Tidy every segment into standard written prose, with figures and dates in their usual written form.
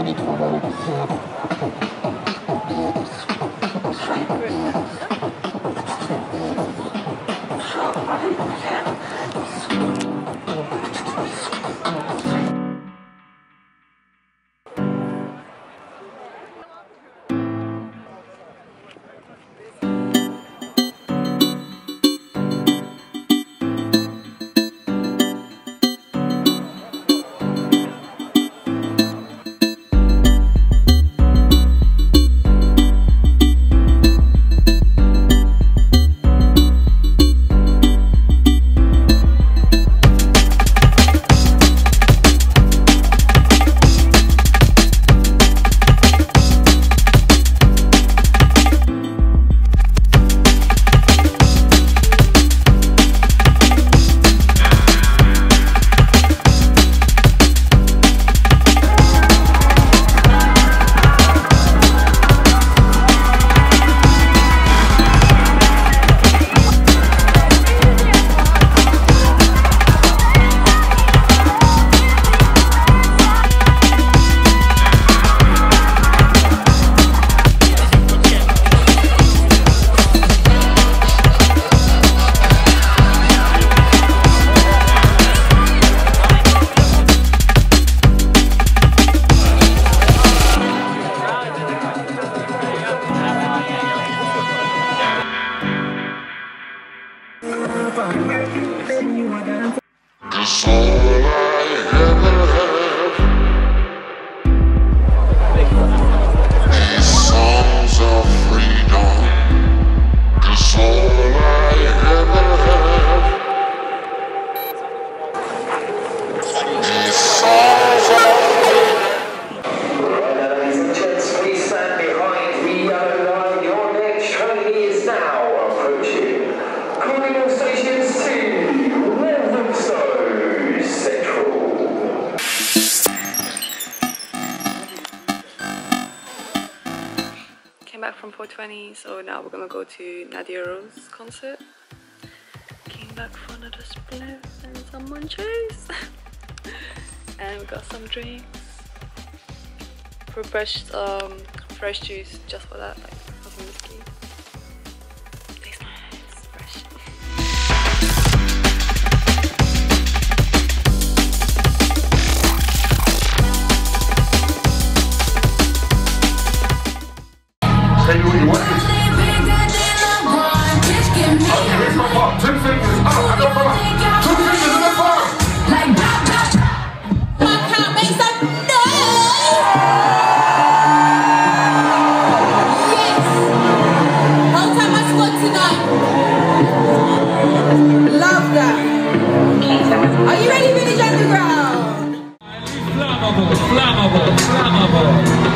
Back from 420, so now we're gonna go to Nadia Rose concert. Came back for another split and some munchies. And we got some drinks. Refreshed fresh juice just for that, like some whiskey. Tastes nice, fresh. Tell you what you want. Okay, raise my bar. 10 fingers up. I go for 2 fingers in the bar. Like I can't make some noise. Yes. How time I squat tonight? Love that. Are you ready, Village Underground? Flammable, flammable, flammable.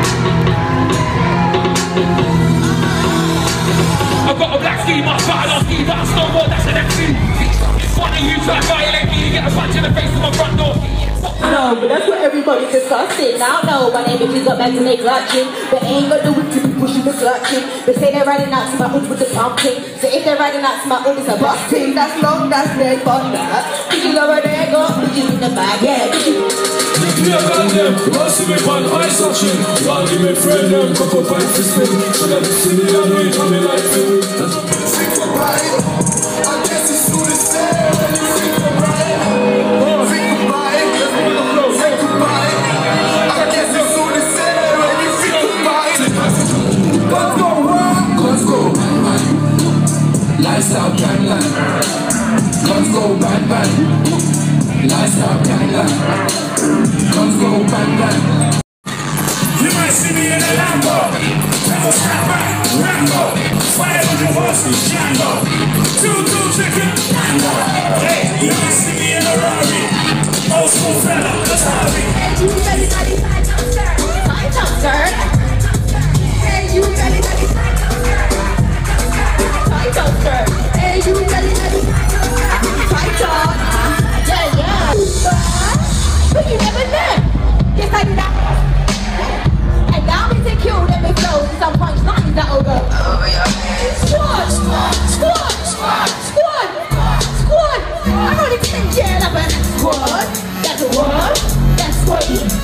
I've got a black ski mask, but I don't ski, but I snowboard, that's an MC. It's funny you try to violate me, you get a punch in the face of my front door. No, but that's what everybody's discussing. Now, no, my name is up back to make clutching. But ain't got the whip to be pushing the clutching. They say they're riding out to my hood with the pumping. So if they're riding out to my hood, it's a busting. That's long, that's their fun. Bitches over there, go, bitches in the bag, yeah, bitches. Me a gun them, rusty me on ice watching. Y'all give me friend them, cup of pipe to spin. So that see me and me, and me like food. Think about it. I guess it's soon as said. Think about it. Think about it. Think about it. I guess it's soon as said when you think about it. Let's go round. Let's go bang bang. Lifestyle gangland. Let's go bang bang. Lifestyle gangland. Let's go bang bang. You might see me in a Lambo. Devil snapback, Rambo. 500 horses, Django. 2-2 chicken, Mango. Hey, you might see me in a Rari. Old school fella, let's have it. Hey, you ready, ready, fight up, sir. Fight up, sir. Hey, you ready, ready, fight up, sir. Fight up, sir. Hey, you ready, ready, fight up. Yeah, yeah. But you never know. Yes, I do that. And now we take you, let me flow. Some punchlines that'll go over your head. Squad, squad, squad, squad, squad, squad. I'm only 10 years up a squad. That's a what? That's what.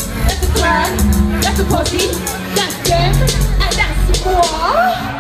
pussy. That's them, and that's moi.